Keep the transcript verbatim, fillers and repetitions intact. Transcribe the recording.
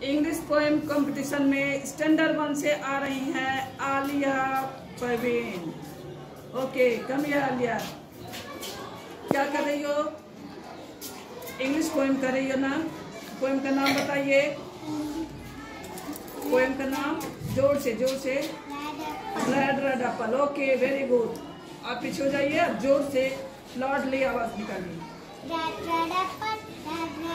English poem competition में standard one से आ रही हैं Aliya Parveen. Okay, come here Aliya. क्या कर रही हो? इंग्लिश पोएम कर रही हो ना? पोएम का नाम बताइए। पोएम का नाम जोर से जोर से। Red red apple. Okay, very good. आप पीछे हो जाइए, जोर से लाडली आवाज निकालिए। Red red Apple, red